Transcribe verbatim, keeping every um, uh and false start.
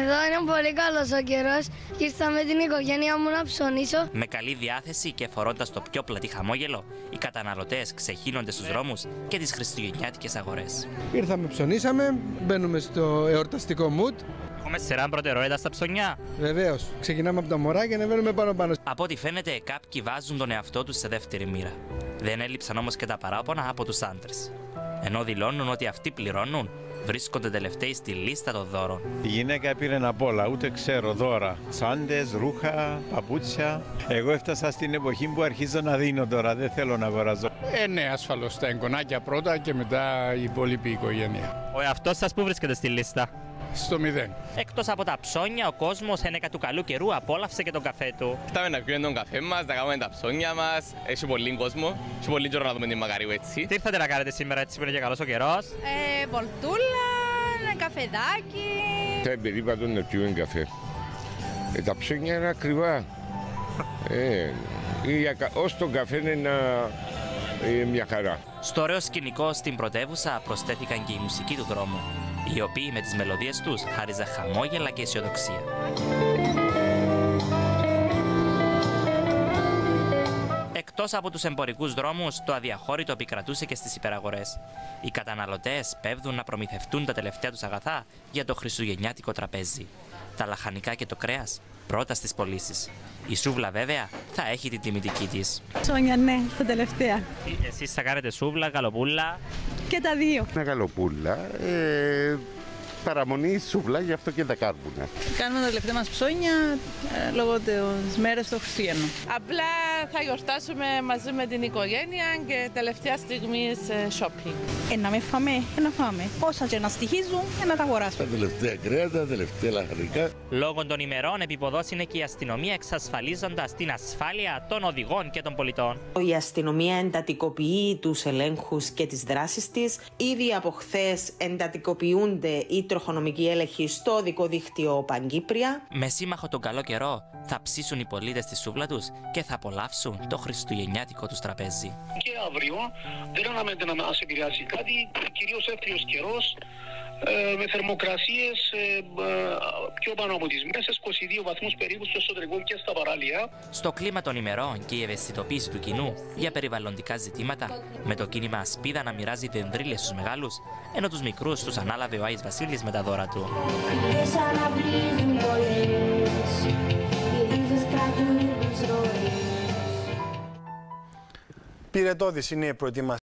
Εδώ είναι πολύ καλός ο καιρός και ήρθα με την οικογένειά μου να ψωνίσω. Με καλή διάθεση και φορώντας το πιο πλατή χαμόγελο, οι καταναλωτές ξεχύνονται στους δρόμους και τις χριστουγεννιάτικες αγορές. Ήρθαμε, ψωνίσαμε, μπαίνουμε στο εορταστικό mood. Έχουμε σειρά προτεραιότητα στα ψωνιά. Βεβαίως, ξεκινάμε από τα μωρά και ανεβαίνουμε πάνω-πάνω. Από ό,τι φαίνεται, κάποιοι βάζουν τον εαυτό τους σε δεύτερη μοίρα. Δεν έλειψαν όμως και τα παράπονα από τους άντρες. Ενώ δηλώνουν ότι αυτοί πληρώνουν, βρίσκονται τελευταίοι στη λίστα των δώρων. Η γυναίκα πήρε απ' όλα, ούτε ξέρω δώρα. Τσάντες, ρούχα, παπούτσια. Εγώ έφτασα στην εποχή που αρχίζω να δίνω τώρα, δεν θέλω να αγοράζω. Ε, ναι, ασφαλώς τα εγγονάκια πρώτα και μετά η υπόλοιπη οικογένεια. Ο εαυτός σας που βρίσκεται στη λίστα? Στο μηδέν. Εκτός από τα ψώνια, ο κόσμος ένεκα του καλού καιρού απόλαυσε και τον καφέ του. Ήρθαμε να πιούμε τον καφέ μας, να κάνουμε τα ψώνια μας. Έχει πολύ κόσμο. Έχει πολύ καιρό να δούμε την Μακαρίου έτσι. Τι ήρθατε να κάνετε σήμερα έτσι που είναι και καλός ο καιρός? Ε, βολτούλα, ένα καφεδάκι. Τα περίπατο να πιούμε καφέ. Ε, τα ψώνια είναι ακριβά. ε, ως τον καφέ είναι ένα, ε, μια χαρά. Στο ωραίο σκηνικό στην πρωτεύουσα προσθέθηκαν και η μουσική του δρόμου, οι οποίοι με τις μελωδίες τους χάριζαν χαμόγελα και αισιοδοξία. Εκτός από τους εμπορικούς δρόμους, το αδιαχώρητο επικρατούσε και στις υπεραγορές. Οι καταναλωτές πέφτουν να προμηθευτούν τα τελευταία τους αγαθά για το χριστουγεννιάτικο τραπέζι. Τα λαχανικά και το κρέας πρώτα στις πωλήσεις. Η σούβλα βέβαια θα έχει την τιμητική της. Ψώνια, ναι, τα τελευταία. Εσείς θα κάνετε σούβλα, γαλοπούλα? Και τα δύο. Μια γαλοπούλα, ε, παραμονή σούβλα, γι' αυτό και τα κάρβουνα. Κάνουμε τα τελευταία μας ψώνια ε, λόγω της μέρες των Χριστουγέννων. Απλά θα γιορτάσουμε μαζί με την οικογένεια και τελευταία στιγμή shopping. Ε, να με φάμε, ε, να φάμε. Όσα και να στοιχίζουν, ε, να τα αγοράσουμε. Τα τελευταία κρέατα, τα τελευταία λαχανικά. Λόγω των ημερών επιποδός είναι και η αστυνομία, εξασφαλίζοντας την ασφάλεια των οδηγών και των πολιτών. Η αστυνομία εντατικοποιεί τους ελέγχους και τις δράσεις της. Ήδη από χθες εντατικοποιούνται οι τροχονομικοί έλεγχοι στο οδικό δίκτυο Παγκύπρια. Με σύμμαχο τον καλό καιρό θα ψήσουν οι πολίτες στη σούβλα τους και θα απολαύσουν το χριστουγεννιάτικο τους τραπέζι. Και αύριο δεν αναμένεται να μας επηρεάσει κάτι, κυρίως εύκολος καιρός, ε, με θερμοκρασίες ε, ε, πιο πάνω από τις μέσες, είκοσι δύο βαθμούς περίπου στο εσωτερικό και στα παράλια. Στο κλίμα των ημερών και η ευαισθητοποίηση του κοινού για περιβαλλοντικά ζητήματα, με το κίνημα Ασπίδα να μοιράζει δεντρίλες στους μεγάλους, ενώ τους μικρούς τους ανάλαβε ο Άης Βασίλης με τα δώρα του. Πυρετώδης είναι η προετοιμασία.